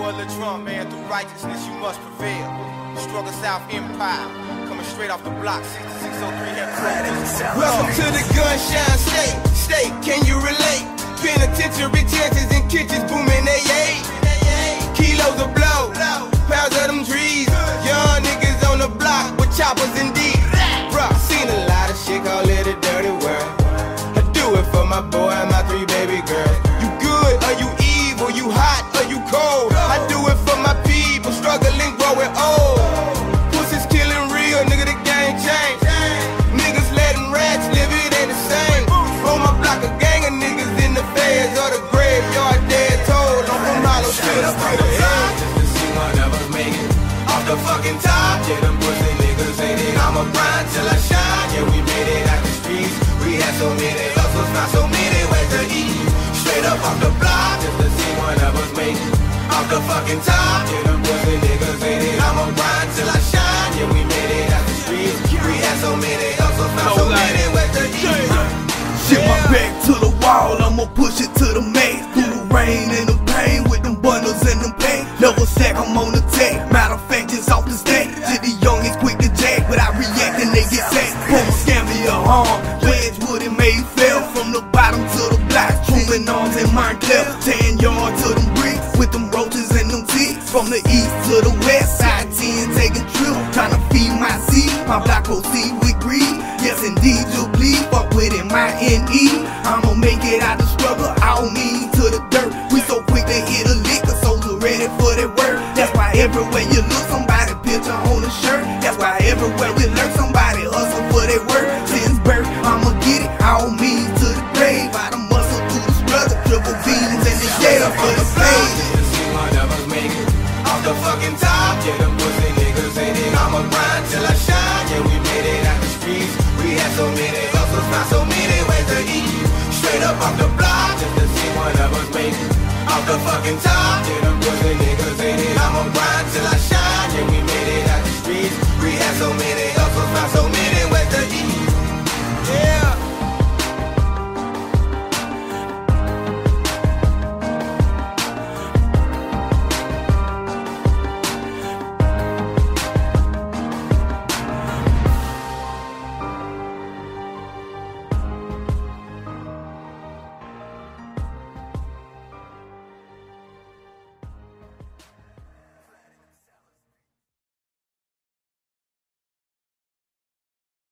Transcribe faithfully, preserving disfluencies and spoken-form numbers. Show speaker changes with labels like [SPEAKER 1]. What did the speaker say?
[SPEAKER 1] boy Lil Trump, man, through righteousness you must prevail. Struggle South Empire, coming straight off the block, sixty-six oh three Headquarters. Welcome to the Gunshine State. State, can you relate? Penitentiary chances and kitchens booming, they eight. Kilos of blow, pounds of them trees. Young niggas on the block with choppers and D. Bruh, seen a lot of shit, call it a dirty world. I do it for my boy and my three baby girls. You good or you evil, you hot or you cold. I do it for my people, struggling, growing old. Pussies killing real, nigga, the game changed. Niggas letting rats live, it ain't the same. On my block, a gang of niggas in the feds or the graveyard dead told. I'm from Hollow to the head. Just to see one of us make it off the fucking top. Yeah, them pussy niggas ain't it. I'ma grind till I shine. Yeah, we made it out the streets. We had so many hustles, not so many ways to eat. Straight up off the block, just to see one of us make it off the fucking top. Yeah, them pussy niggas ain't it. I'ma grind till I shine. Yeah, we made it out the streets. We had so many hustles, not so many ways to eat.
[SPEAKER 2] Shit my back to the wall, I'ma push it to the max. Through the rain and the pain, with them bundles and them pain. Never sack, I'm on the tech. Matter of fact, just off the stack. Shit, the youngest quick to jack, but I react and they get sacked. From Scammy or harm, Wedgewood and Mayfield. From the bottom to the block, Truman Arms and Montclair. Ten yard to them bricks, with them roaches and them ticks. From the east to the west, side ten taking trips. Tryna feed my seed, my block proceed with greed. Yes indeed, you'll bleed, fuck with it, my N E. I'ma make it out the struggle, all mean to the dirt. We so quick to hit a lick, the soldier ready for that work. That's why everywhere you look, somebody picture on the shirt. That's why everywhere we lurk, somebody hustle for their work. Since birth, I'ma get it, all mean to the grave. I done muscle through the struggle, triple beans and the gator for the page.
[SPEAKER 1] See one of us make it off the fucking top. Yeah, them pussy niggas ain't it. I'ma grind till I shine. Yeah, we made it out the streets. We had so many hustles, not so many ways to eat. Straight up off the block, just to see one of us make it off the fucking top. Yeah, them pussy niggas ain't it. I'ma grind till I shine.